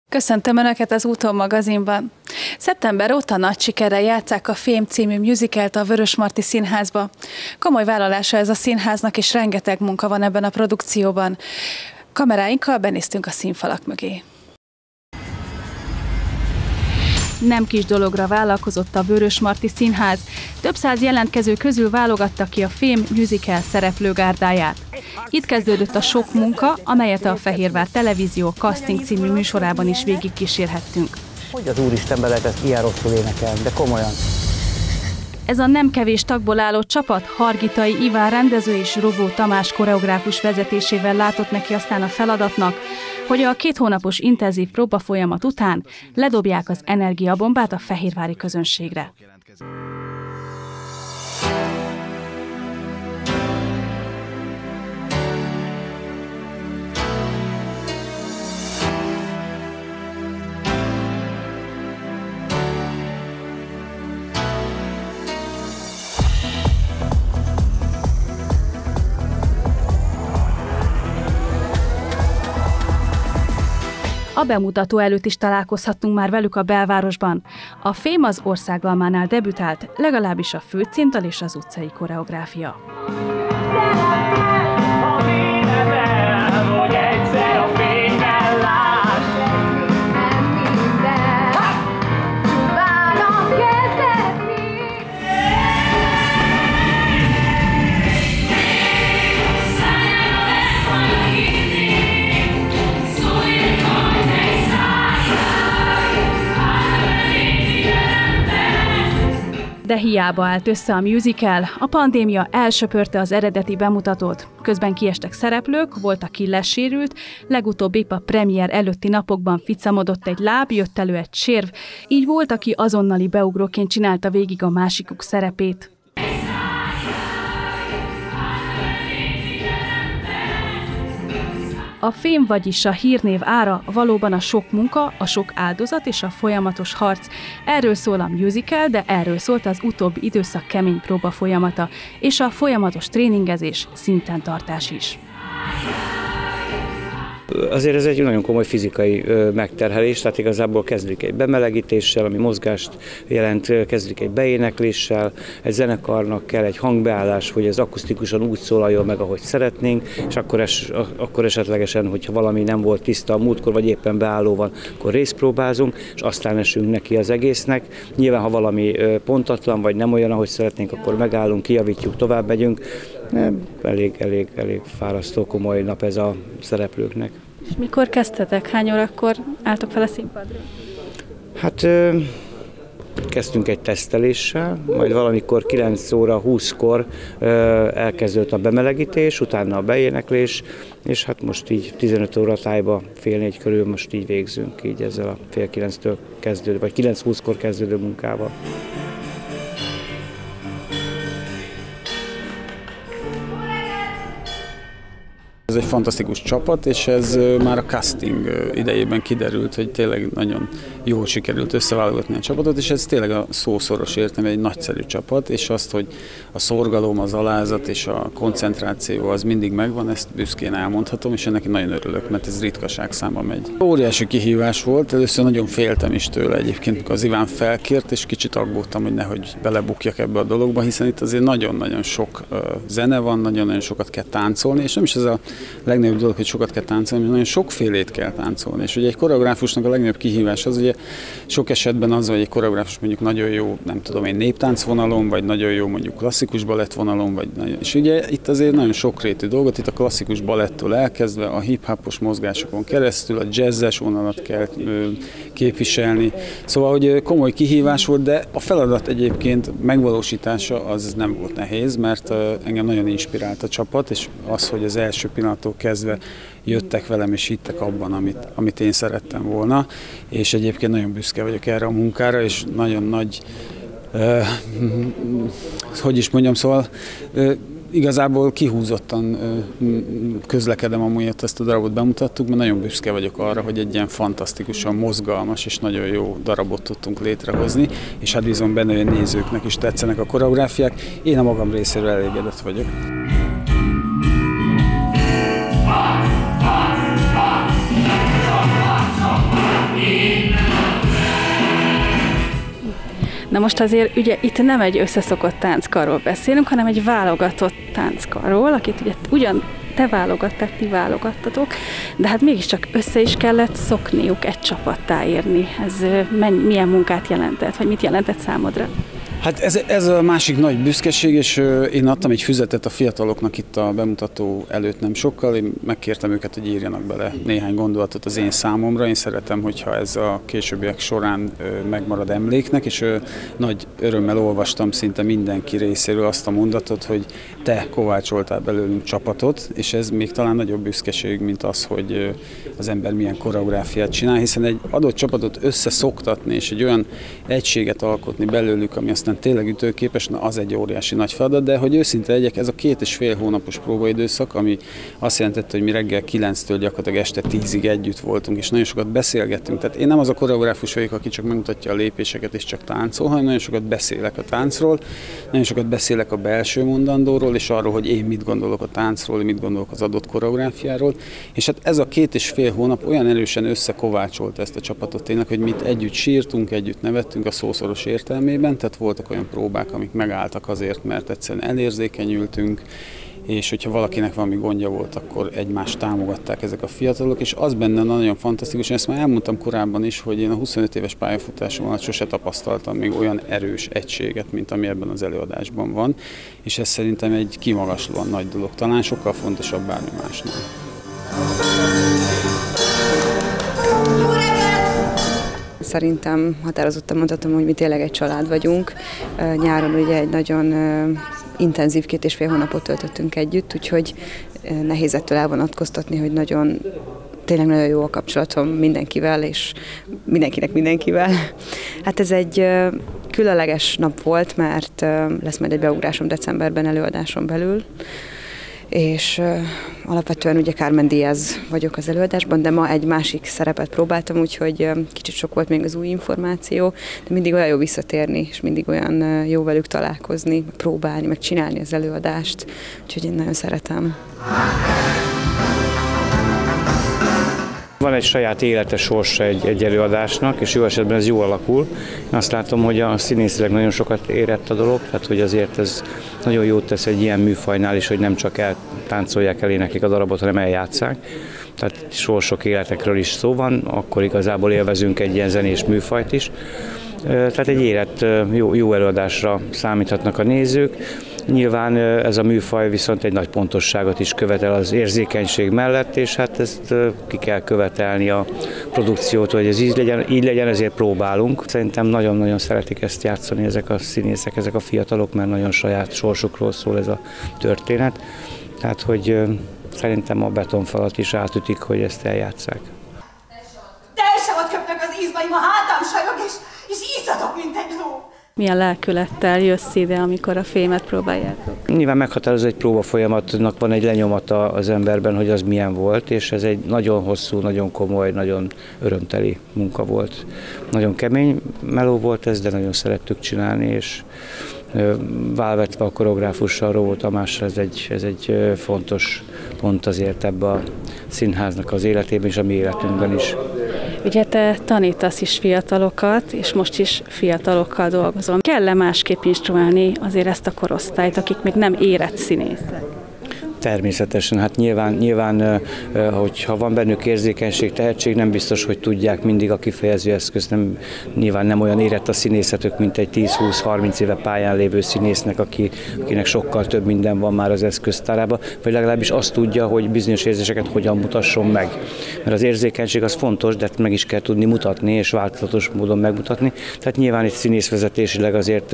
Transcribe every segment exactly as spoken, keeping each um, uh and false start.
Köszöntöm Önöket az Úton magazinban. Szeptember óta nagy sikerrel játsszák a Fém című musicalt a Vörösmarty Színházba. Komoly vállalása ez a színháznak, és rengeteg munka van ebben a produkcióban. Kameráinkkal benéztünk a színfalak mögé. Nem kis dologra vállalkozott a Vörösmarty Színház. Több száz jelentkező közül válogatta ki a Fém musical szereplőgárdáját. Itt kezdődött a sok munka, amelyet a Fehérvár Televízió Casting című műsorában is végigkísérhettünk. Hogy az Úristenbe lehet ezt ilyen rosszul énekelni, de komolyan. Ez a nem kevés tagból álló csapat Hargitai Iván rendező és Rovó Tamás koreográfus vezetésével látott neki aztán a feladatnak, hogy a két hónapos intenzív próbafolyamat után ledobják az energiabombát a fehérvári közönségre. A bemutató előtt is találkozhattunk már velük a belvárosban. A Fém az Országgalmánál debütált, legalábbis a főcímdal és az utcai koreográfia. De hiába állt össze a musical, a pandémia elsöpörte az eredeti bemutatót. Közben kiestek szereplők, volt, aki lesérült, legutóbb épp a premier előtti napokban ficamodott egy láb, jött elő egy sérv, így volt, aki azonnali beugróként csinálta végig a másikuk szerepét. A Fém, vagyis a hírnév ára valóban a sok munka, a sok áldozat és a folyamatos harc. Erről szól a musical, de erről szólt az utóbbi időszak kemény próba folyamata, és a folyamatos tréningezés, szinten tartás is. Azért ez egy nagyon komoly fizikai megterhelés, tehát igazából kezdődik egy bemelegítéssel, ami mozgást jelent, kezdődik egy beénekléssel, egy zenekarnak kell egy hangbeállás, hogy ez akusztikusan úgy szólaljon meg, ahogy szeretnénk, és akkor, es, akkor esetlegesen, hogyha valami nem volt tiszta a múltkor, vagy éppen beálló van, akkor részpróbázunk, és aztán esünk neki az egésznek. Nyilván, ha valami pontatlan, vagy nem olyan, ahogy szeretnénk, akkor megállunk, kijavítjuk, tovább megyünk. Elég, elég, elég fárasztó, komoly nap ez a szereplőknek. És mikor kezdtetek? Hány órakor álltok fel a színpadra? Hát kezdtünk egy teszteléssel, majd valamikor kilenc óra húszkor elkezdődött a bemelegítés, utána a beéneklés, és hát most így tizenöt óra tájba, fél négy körül most így végzünk, így ezzel a fél kilenctől kezdődő, vagy kilenc húszkor kezdődő munkával. Ez egy fantasztikus csapat, és ez már a casting idejében kiderült, hogy tényleg nagyon jól sikerült összeválogatni a csapatot, és ez tényleg a szószoros értelme egy nagyszerű csapat, és azt, hogy a szorgalom, az alázat és a koncentráció az mindig megvan, ezt büszkén elmondhatom, és ennek nagyon örülök, mert ez ritkaság számba megy. Óriási kihívás volt, először nagyon féltem is tőle egyébként, amikor az Iván felkért, és kicsit aggódtam, hogy nehogy belebukjak ebbe a dologba, hiszen itt azért nagyon-nagyon sok zene van, nagyon-nagyon sokat kell táncolni, és nem is ez a legnagyobb dolog, hogy sokat kell táncolni, mert nagyon sokfélét kell táncolni. És ugye egy koreográfusnak a legnagyobb kihívás az, ugye sok esetben az, hogy egy koreográfus mondjuk nagyon jó, nem tudom én, néptánc vonalon, vagy nagyon jó mondjuk klasszikus balett vonalon, vagy nagyon... És ugye itt azért nagyon sokrétű dolgot, itt a klasszikus balettől elkezdve a hip-hopos mozgásokon keresztül, a jazzes vonalat kell képviselni. Szóval, hogy komoly kihívás volt, de a feladat egyébként megvalósítása az nem volt nehéz, mert engem nagyon inspirált a csapat, és az, hogy az első pillanattól kezdve jöttek velem és hittek abban, amit, amit én szerettem volna, és egyébként nagyon büszke vagyok erre a munkára, és nagyon nagy, uh, hogy is mondjam, szóval uh, igazából kihúzottan uh, közlekedem, amiatt ezt a darabot bemutattuk, mert nagyon büszke vagyok arra, hogy egy ilyen fantasztikusan mozgalmas és nagyon jó darabot tudtunk létrehozni, és hát bízom benne, hogy a nézőknek is tetszenek a koreográfiák. Én a magam részéről elégedett vagyok. Na most azért ugye itt nem egy összeszokott tánckarról beszélünk, hanem egy válogatott tánckarról, akit ugye ugyan te válogattál, ti válogattatok, de hát mégiscsak össze is kellett szokniuk egy csapattá érni. Ez mennyi, milyen munkát jelentett, vagy mit jelentett számodra? Hát ez, ez a másik nagy büszkeség, és én adtam egy füzetet a fiataloknak itt a bemutató előtt nem sokkal, én megkértem őket, hogy írjanak bele néhány gondolatot az én számomra, én szeretem, hogyha ez a későbbiek során megmarad emléknek, és nagy örömmel olvastam szinte mindenki részéről azt a mondatot, hogy te kovácsoltál belőlünk csapatot, és ez még talán nagyobb büszkeség, mint az, hogy az ember milyen koreográfiát csinál, hiszen egy adott csapatot összeszoktatni, és egy olyan egységet alkotni belőlük, ami aztán tényleg ütőképes, na az egy óriási nagy feladat, de hogy őszinte legyek, ez a két és fél hónapos próbaidőszak, ami azt jelentette, hogy mi reggel kilenctől gyakorlatilag este tízig együtt voltunk, és nagyon sokat beszélgettünk. Tehát én nem az a koreográfus vagyok, aki csak megmutatja a lépéseket és csak táncol, hanem nagyon sokat beszélek a táncról, nagyon sokat beszélek a belső mondandóról, és arról, hogy én mit gondolok a táncról, mit gondolok az adott koreográfiáról. És hát ez a két és fél hónap olyan erősen összekovácsolta ezt a csapatot tényleg, hogy mit együtt sírtunk, együtt nevettünk a szószoros értelmében, tehát voltak olyan próbák, amik megálltak azért, mert egyszerűen elérzékenyültünk, és hogyha valakinek valami gondja volt, akkor egymást támogatták ezek a fiatalok, és az benne nagyon fantasztikus, ezt már elmondtam korábban is, hogy én a huszonöt éves pályafutásom alatt sose tapasztaltam még olyan erős egységet, mint ami ebben az előadásban van, és ez szerintem egy kimagaslóan nagy dolog, talán sokkal fontosabb bármi másnál. Szerintem határozottan mondhatom, hogy mi tényleg egy család vagyunk. Nyáron ugye egy nagyon intenzív két és fél hónapot töltöttünk együtt, úgyhogy nehéz ettől elvonatkoztatni, hogy nagyon, tényleg nagyon jó a kapcsolatom mindenkivel, és mindenkinek mindenkivel. Hát ez egy különleges nap volt, mert lesz majd egy beugrásom decemberben előadáson belül, és uh, alapvetően ugye Carmen Diaz vagyok az előadásban, de ma egy másik szerepet próbáltam, úgyhogy uh, kicsit sok volt még az új információ, de mindig olyan jó visszatérni, és mindig olyan uh, jó velük találkozni, próbálni, meg csinálni az előadást, úgyhogy én nagyon szeretem. Van egy saját élete sorsa egy, egy előadásnak, és jó esetben ez jó alakul. Én azt látom, hogy a színészileg nagyon sokat érett a dolog, tehát hogy azért ez nagyon jót tesz egy ilyen műfajnál is, hogy nem csak eltáncolják, eléneklik a darabot, hanem eljátszák. Tehát sorsok életekről is szó van, akkor igazából élvezünk egy ilyen zenés műfajt is. Tehát egy élet jó, jó előadásra számíthatnak a nézők. Nyilván ez a műfaj viszont egy nagy pontosságot is követel az érzékenység mellett, és hát ezt ki kell követelni a produkciót, hogy ez így legyen, így legyen, ezért próbálunk. Szerintem nagyon-nagyon szeretik ezt játszani ezek a színészek, ezek a fiatalok, mert nagyon saját sorsukról szól ez a történet. Tehát, hogy szerintem a betonfalat is átütik, hogy ezt eljátsszák. Telsevat köpnek az ízbaim, a hátám sajog, és, és izzadok, mint egy ló. Milyen lelkülettel jössz ide, amikor a fémet próbáljátok? Nyilván meghatározó egy próba folyamatnak, van egy lenyomata az emberben, hogy az milyen volt, és ez egy nagyon hosszú, nagyon komoly, nagyon örömteli munka volt. Nagyon kemény meló volt ez, de nagyon szerettük csinálni, és válvetve a koreográfussal, Róvó Tamással, ez egy, ez egy fontos pont azért ebbe a színháznak az életében és a mi életünkben is. Ugye te tanítasz is fiatalokat, és most is fiatalokkal dolgozol. Kell-e másképp instruálni azért ezt a korosztályt, akik még nem érett színészek? Természetesen, hát nyilván, nyilván, hogyha van bennük érzékenység, tehetség, nem biztos, hogy tudják mindig a kifejező eszközt, nem, nyilván nem olyan érett a színészetük, mint egy tíz-húsz-harminc éve pályán lévő színésznek, aki, akinek sokkal több minden van már az eszköztárában, vagy legalábbis azt tudja, hogy bizonyos érzéseket hogyan mutasson meg. Mert az érzékenység az fontos, de meg is kell tudni mutatni, és változatos módon megmutatni. Tehát nyilván itt színészvezetésileg azért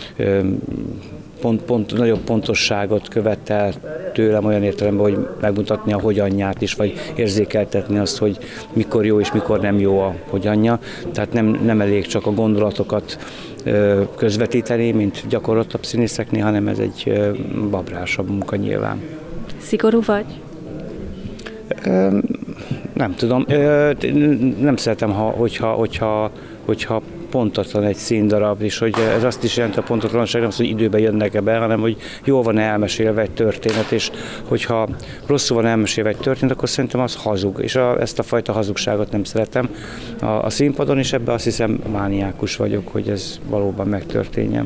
Pont, pont, nagyobb pontosságot követel tőlem olyan értelemben, hogy megmutatni a hogyanját is, vagy érzékeltetni azt, hogy mikor jó és mikor nem jó a hogyanja. Tehát nem, nem elég csak a gondolatokat ö, közvetíteni, mint gyakorlatabb színészeknél, hanem ez egy ö, babrásabb munka nyilván. Szigorú vagy? Ö, nem tudom. Ö, nem szeretem, ha, hogyha, hogyha, hogyha pontatlan egy színdarab, és hogy ez azt is jelenti a pontatlanság, nem az, hogy időben jönnek-e be, hanem hogy jól van elmesélve egy történet, és hogyha rosszul van elmesélve egy történet, akkor szerintem az hazug, és a, ezt a fajta hazugságot nem szeretem a, a színpadon, és ebben azt hiszem mániákus vagyok, hogy ez valóban megtörténjen.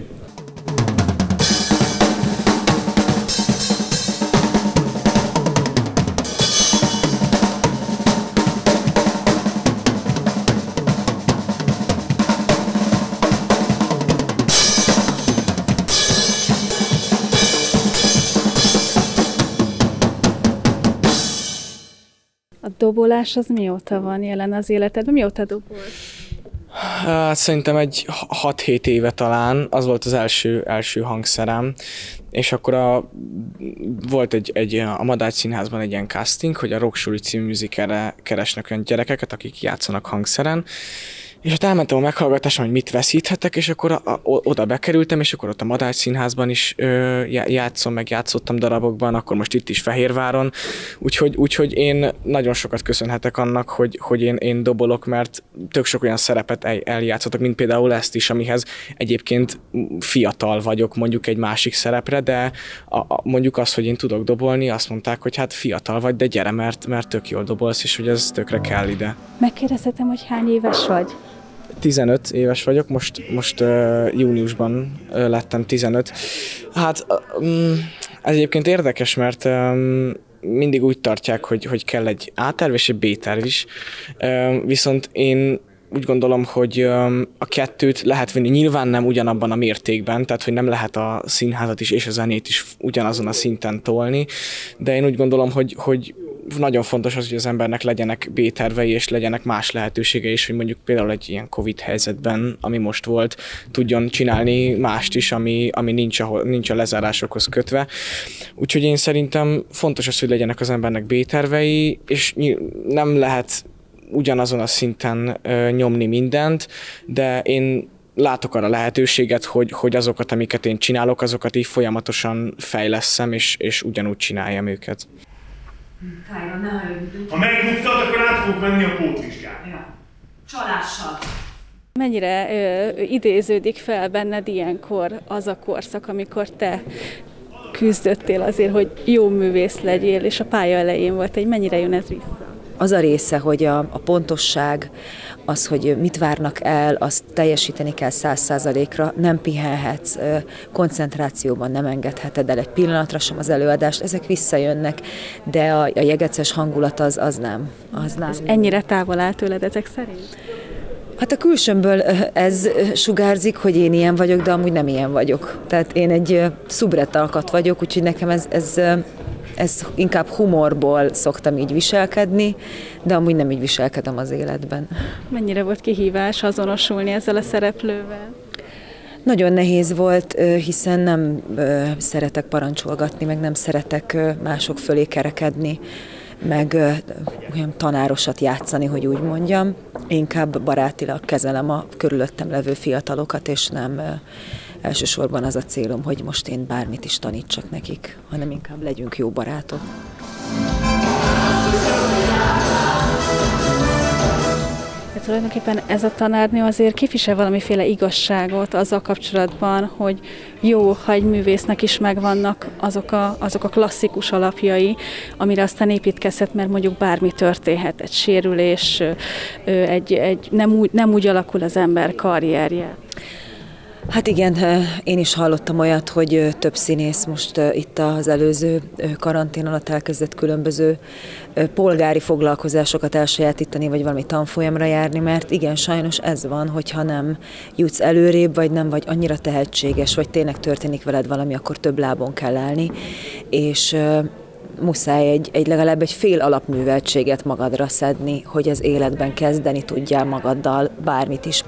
A dobolás az mióta van jelen az életedben? Mióta dobolsz? Hát szerintem egy hat-hét éve talán, az volt az első, első hangszerem, és akkor a, volt egy, egy, a Madács Színházban egy ilyen casting, hogy a Rocksuli című musicalre keresnek olyan gyerekeket, akik játszanak hangszeren, és ott elmentem a meghallgatáson, hogy mit veszíthetek, és akkor a, a, oda bekerültem, és akkor ott a Madács Színházban is ö, játszom, meg játszottam darabokban, akkor most itt is Fehérváron, úgyhogy, úgyhogy én nagyon sokat köszönhetek annak, hogy, hogy én, én dobolok, mert tök sok olyan szerepet el, eljátszottak, mint például ezt is, amihez egyébként fiatal vagyok mondjuk egy másik szerepre, de a, a, mondjuk az, hogy én tudok dobolni, azt mondták, hogy hát fiatal vagy, de gyere, mert, mert tök jól dobolsz, és hogy ez tökre kell ide. Megkérdezhetem, hogy hány éves vagy? tizenöt éves vagyok, most, most uh, júniusban uh, lettem tizenöt. Hát um, ez egyébként érdekes, mert um, mindig úgy tartják, hogy, hogy kell egy A-terv és egy B-terv is, um, viszont én úgy gondolom, hogy um, a kettőt lehet venni, nyilván nem ugyanabban a mértékben, tehát hogy nem lehet a színházat is és a zenét is ugyanazon a szinten tolni, de én úgy gondolom, hogy, hogy nagyon fontos az, hogy az embernek legyenek B-tervei, és legyenek más lehetőségei is, hogy mondjuk például egy ilyen Covid helyzetben, ami most volt, tudjon csinálni mást is, ami, ami nincs, a, nincs a lezárásokhoz kötve. Úgyhogy én szerintem fontos az, hogy legyenek az embernek B-tervei, és nem lehet ugyanazon a szinten ö, nyomni mindent, de én látok arra lehetőséget, hogy, hogy azokat, amiket én csinálok, azokat így folyamatosan fejlesszem, és, és ugyanúgy csináljam őket. Ha megbuktad, akkor át fogok menni a pótvizsgát. Ja. Csalással. Mennyire ö, idéződik fel benned ilyenkor az a korszak, amikor te küzdöttél azért, hogy jó művész legyél, és a pálya elején volt egy, mennyire jön ez vissza? Az a része, hogy a, a pontosság, az, hogy mit várnak el, azt teljesíteni kell száz százalékra, nem pihenhetsz, koncentrációban nem engedheted el egy pillanatra sem az előadást, ezek visszajönnek, de a, a jegeces hangulat az, az nem. Az nem. Ez ennyire távol áll tőled ezek szerint? Hát a külsőmből ez sugárzik, hogy én ilyen vagyok, de amúgy nem ilyen vagyok. Tehát én egy szubret alkat vagyok, úgyhogy nekem ez... ez Ez inkább humorból szoktam így viselkedni, de amúgy nem így viselkedem az életben. Mennyire volt kihívás azonosulni ezzel a szereplővel? Nagyon nehéz volt, hiszen nem szeretek parancsolgatni, meg nem szeretek mások fölé kerekedni, meg olyan tanárosat játszani, hogy úgy mondjam. Inkább barátilag kezelem a körülöttem levő fiatalokat, és nem elsősorban az a célom, hogy most én bármit is tanítsak nekik, hanem inkább legyünk jó barátok. De tulajdonképpen ez a tanárnő azért képvisel valamiféle igazságot azzal kapcsolatban, hogy jó, ha egy művésznek is megvannak azok a, azok a klasszikus alapjai, amire aztán építkezhet, mert mondjuk bármi történhet, egy sérülés, egy, egy, nem, úgy, nem úgy alakul az ember karrierje. Hát igen, én is hallottam olyat, hogy több színész most itt az előző karantén alatt elkezdett különböző polgári foglalkozásokat elsajátítani, vagy valami tanfolyamra járni, mert igen, sajnos ez van, hogyha nem jutsz előrébb, vagy nem vagy annyira tehetséges, vagy tényleg történik veled valami, akkor több lábon kell állni, és muszáj egy, egy legalább egy fél alapműveltséget magadra szedni, hogy az életben kezdeni tudjál magaddal bármit is.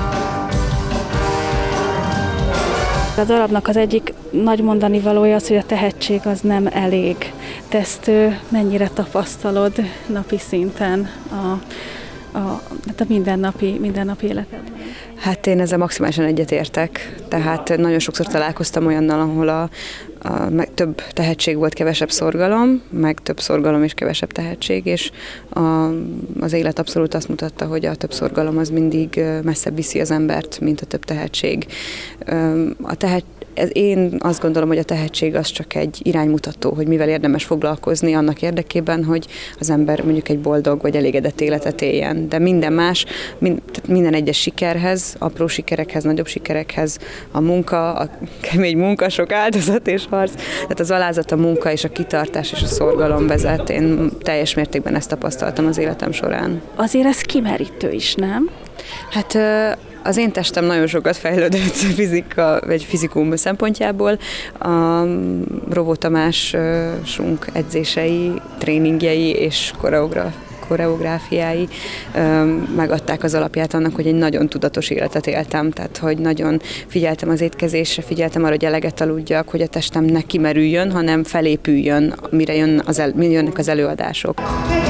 A darabnak az egyik nagy mondani valója az, hogy a tehetség az nem elég. Te ezt mennyire tapasztalod napi szinten a, a, a mindennapi, mindennapi életedben? Hát én ezzel maximálisan egyetértek, tehát nagyon sokszor találkoztam olyannal, ahol a, a, meg több tehetség volt, kevesebb szorgalom, meg több szorgalom és kevesebb tehetség, és a, az élet abszolút azt mutatta, hogy a több szorgalom az mindig messzebb viszi az embert, mint a több tehetség. A tehet, ez, én azt gondolom, hogy a tehetség az csak egy iránymutató, hogy mivel érdemes foglalkozni annak érdekében, hogy az ember mondjuk egy boldog vagy elégedett életet éljen. De minden más, mind, minden egyes sikerhez, apró sikerekhez, nagyobb sikerekhez, a munka, a kemény munka, sok áldozat és harc, tehát az alázat, a munka és a kitartás és a szorgalom vezet. Én teljes mértékben ezt tapasztaltam az életem során. Azért ez kimerítő is, nem? Hát az én testem nagyon sokat fejlődött fizika, vagy fizikum szempontjából. A Rovó Tamásunk edzései, tréningjei és koreograf, koreográfiái megadták az alapját annak, hogy egy nagyon tudatos életet éltem, tehát hogy nagyon figyeltem az étkezésre, figyeltem arra, hogy eleget aludjak, hogy a testem ne kimerüljön, hanem felépüljön, mire jön az el, mire jönnek az előadások.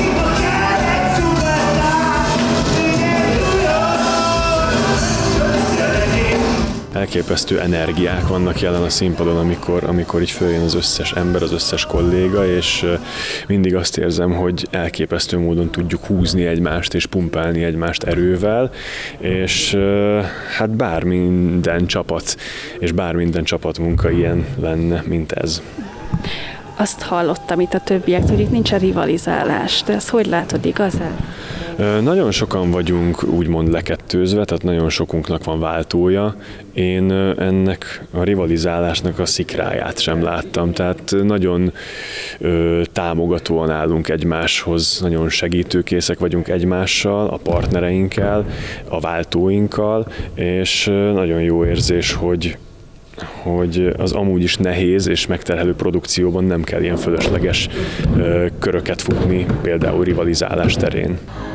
Elképesztő energiák vannak jelen a színpadon, amikor, amikor így följön az összes ember, az összes kolléga, és mindig azt érzem, hogy elképesztő módon tudjuk húzni egymást és pumpálni egymást erővel, és hát bár minden csapat, és bár minden csapatmunka ilyen lenne, mint ez. Azt hallottam itt a többiektől, hogy itt nincs a rivalizálás. De ezt hogy látod, igaz-e? Nagyon sokan vagyunk úgymond lekettőzve, tehát nagyon sokunknak van váltója. Én ennek a rivalizálásnak a szikráját sem láttam, tehát nagyon ö, támogatóan állunk egymáshoz, nagyon segítőkészek vagyunk egymással, a partnereinkkel, a váltóinkkal, és nagyon jó érzés, hogy hogy az amúgy is nehéz és megterhelő produkcióban nem kell ilyen fölösleges ö, köröket futni, például rivalizálás terén.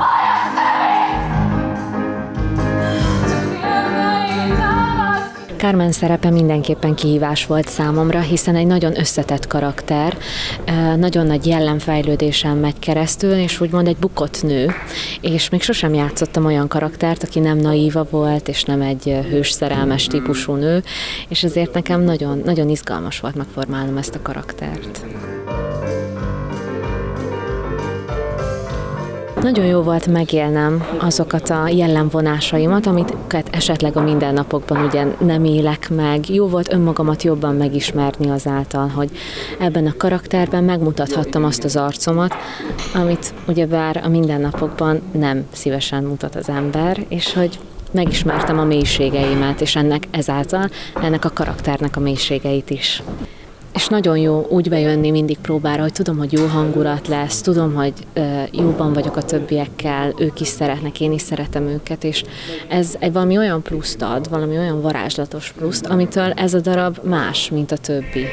Carmen szerepe mindenképpen kihívás volt számomra, hiszen egy nagyon összetett karakter, nagyon nagy jellemfejlődésen megy keresztül, és úgymond egy bukott nő, és még sosem játszottam olyan karaktert, aki nem naíva volt, és nem egy hős szerelmes típusú nő, és ezért nekem nagyon, nagyon izgalmas volt megformálnom ezt a karaktert. Nagyon jó volt megélnem azokat a jellemvonásaimat, amiket esetleg a mindennapokban ugye nem élek meg. Jó volt önmagamat jobban megismerni azáltal, hogy ebben a karakterben megmutathattam azt az arcomat, amit ugyebár a mindennapokban nem szívesen mutat az ember, és hogy megismertem a mélységeimet, és ennek ezáltal ennek a karakternek a mélységeit is. És nagyon jó úgy bejönni mindig próbára, hogy tudom, hogy jó hangulat lesz, tudom, hogy jóban vagyok a többiekkel, ők is szeretnek, én is szeretem őket, és ez egy valami olyan pluszt ad, valami olyan varázslatos pluszt, amitől ez a darab más, mint a többi.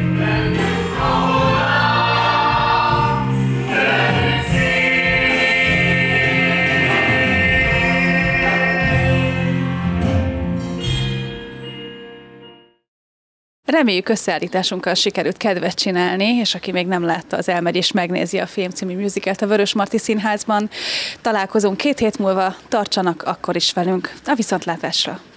Reméljük, összeállításunkkal sikerült kedvet csinálni, és aki még nem látta, az elmegy és megnézi a Fém című musicalt a Vörösmarty Színházban. Találkozunk két hét múlva, tartsanak akkor is velünk. A viszontlátásra!